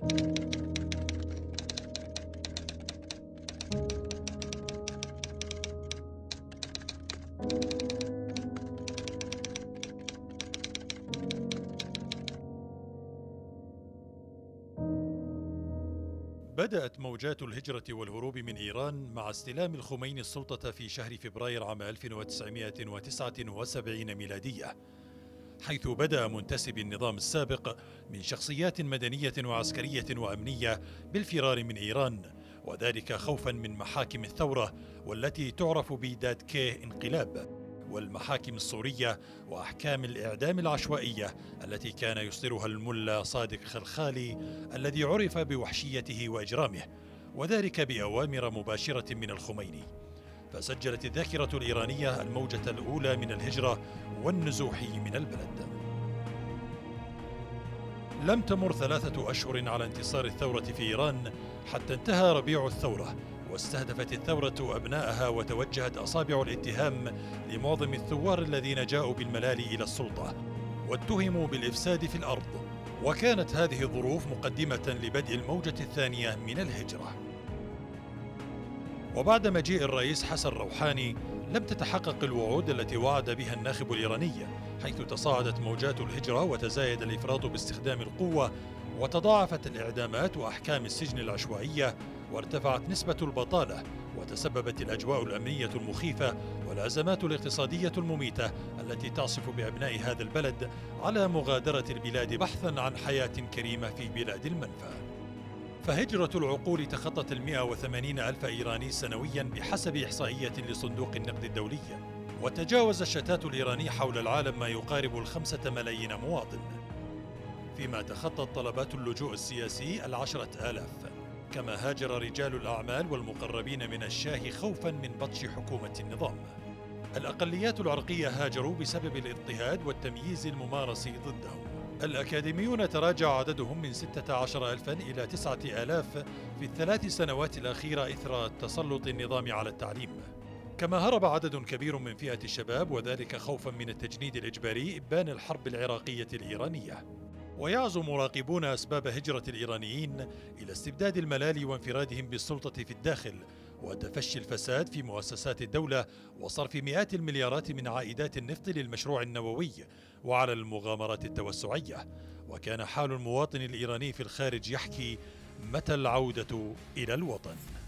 بدأت موجات الهجرة والهروب من إيران مع استلام الخميني السلطة في شهر فبراير عام 1979 ميلادية، حيث بدأ منتسبي النظام السابق من شخصيات مدنية وعسكرية وأمنية بالفرار من إيران، وذلك خوفا من محاكم الثورة والتي تعرف بدادكيه انقلاب، والمحاكم السورية وأحكام الإعدام العشوائية التي كان يصدرها الملا صادق خلخالي الذي عرف بوحشيته وإجرامه، وذلك بأوامر مباشرة من الخميني. فسجلت الذاكرة الإيرانية الموجة الأولى من الهجرة والنزوح من البلد. لم تمر 3 أشهر على انتصار الثورة في إيران حتى انتهى ربيع الثورة، واستهدفت الثورة أبناءها وتوجهت أصابع الاتهام لمعظم الثوار الذين جاءوا بالملال إلى السلطة واتهموا بالإفساد في الأرض. وكانت هذه الظروف مقدمة لبدء الموجة الثانية من الهجرة. وبعد مجيء الرئيس حسن روحاني لم تتحقق الوعود التي وعد بها الناخب الإيراني، حيث تصاعدت موجات الهجرة وتزايد الإفراط باستخدام القوة، وتضاعفت الإعدامات وأحكام السجن العشوائية، وارتفعت نسبة البطالة، وتسببت الأجواء الأمنية المخيفة والأزمات الاقتصادية المميتة التي تعصف بأبناء هذا البلد على مغادرة البلاد بحثا عن حياة كريمة في بلاد المنفى. فهجرة العقول تخطت 180 ألف إيراني سنويا بحسب إحصائية لصندوق النقد الدولي، وتجاوز الشتات الإيراني حول العالم ما يقارب 5 ملايين مواطن، فيما تخطت طلبات اللجوء السياسي 10,000. كما هاجر رجال الأعمال والمقربين من الشاه خوفا من بطش حكومة النظام. الأقليات العرقية هاجروا بسبب الاضطهاد والتمييز الممارس ضدهم. الأكاديميون تراجع عددهم من 16,000 إلى 9,000 في ال3 سنوات الأخيرة إثر تسلط النظام على التعليم. كما هرب عدد كبير من فئة الشباب، وذلك خوفا من التجنيد الإجباري إبان الحرب العراقية الإيرانية. ويعزو مراقبون أسباب هجرة الإيرانيين إلى استبداد الملال وانفرادهم بالسلطة في الداخل، وتفشي الفساد في مؤسسات الدولة، وصرف مئات المليارات من عائدات النفط للمشروع النووي وعلى المغامرات التوسعية. وكان حال المواطن الإيراني في الخارج يحكي: متى العودة إلى الوطن؟